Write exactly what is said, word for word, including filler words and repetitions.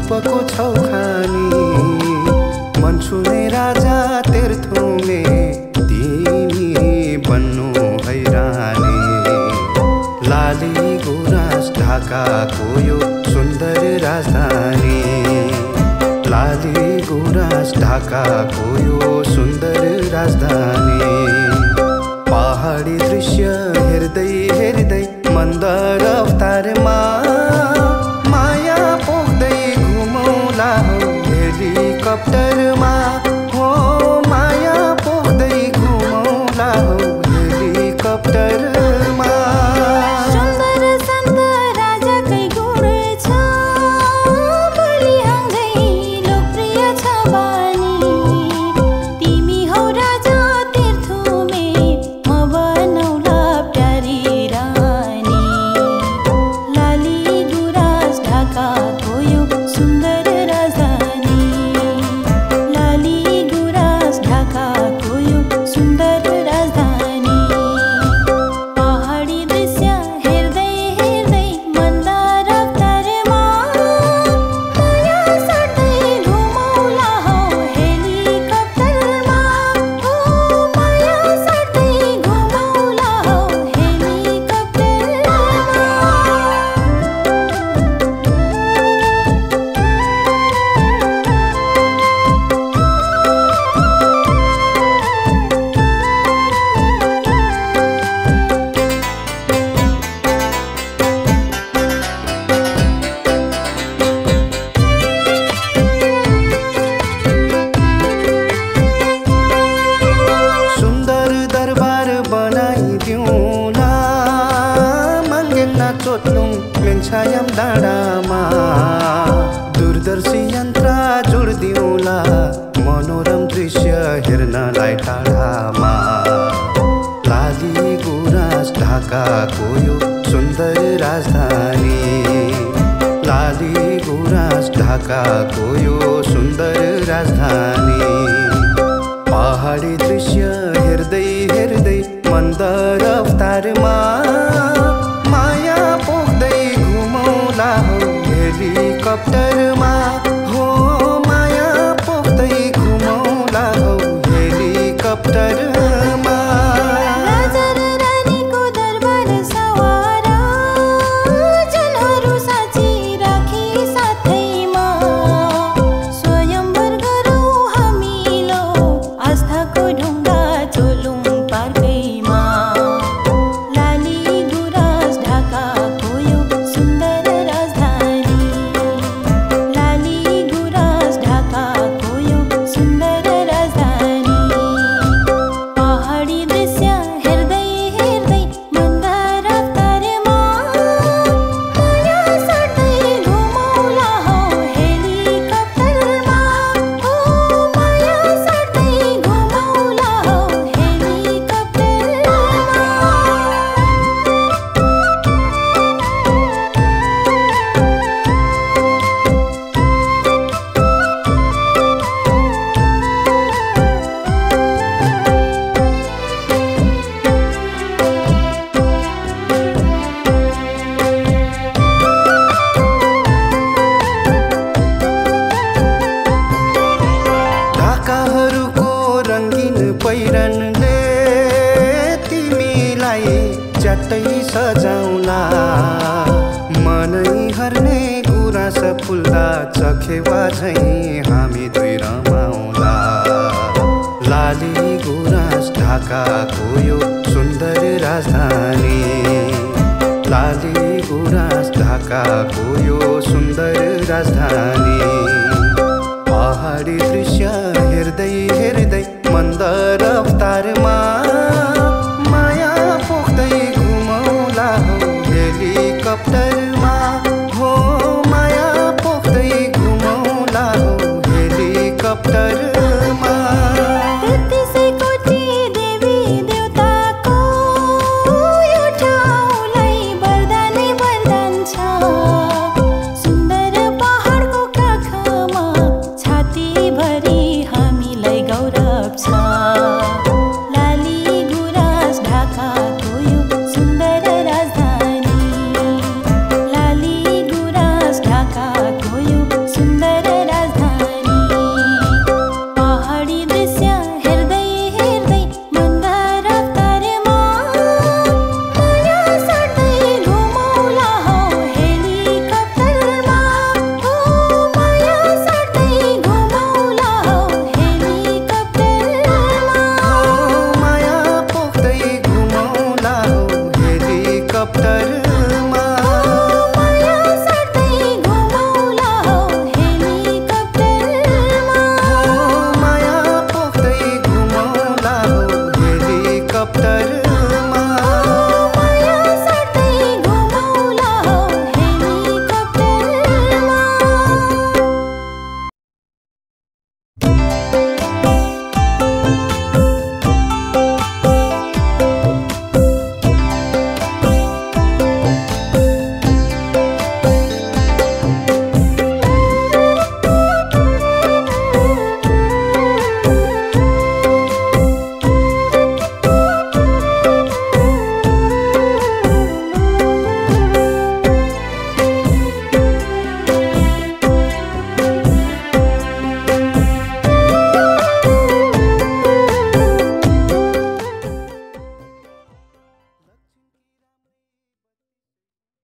रूपको छौ खानी मन छुने राजा तीर्थुमे तिमी बन्नु हैरानी लाली गुराँस ढाकाको यो सुन्दर राजधानी लाली गुराँस ढाकाको यो सुन्दर राजधानी पहाडी दृश्य हेर्दै हेर्दै मन्द रफ्तारमा माया पोख्दै घुमौला हो हेलिकप्टरमा हो माया पोख्दै घुमौला हो हेलिकप्टरमा छायम डाँडामा दूरदर्शी यन्त्र जोडिदिउँला मनोरम दृश्य हेर्नलाई टाढामा लाली गुराँस ढाकाको यो सुन्दर राजधानी लाली गुराँस ढाकाको यो सुन्दर राजधानी पहाडी दृश्य हेर्दै हेर्दै मन्द रफ्तारमा माया पोख्दै घुमौला हो हेलिकप्टरमा हो माया पोख्दै घुमौला हो हेलिकप्टरमा पहिरनले तिमीलाई च्याट्टै सजाउला मनै हर्ने गुराँस फुल्दा चखेवा झैँ हामी दुई रमाउला लाली गुराँस ढाकाको यो सुन्दर राजधानी लाली गुराँस ढाकाको यो सुन्दर राजधानी पहाडी दृश्य हेर्दै हेर्दै मन्द रफ्तारमा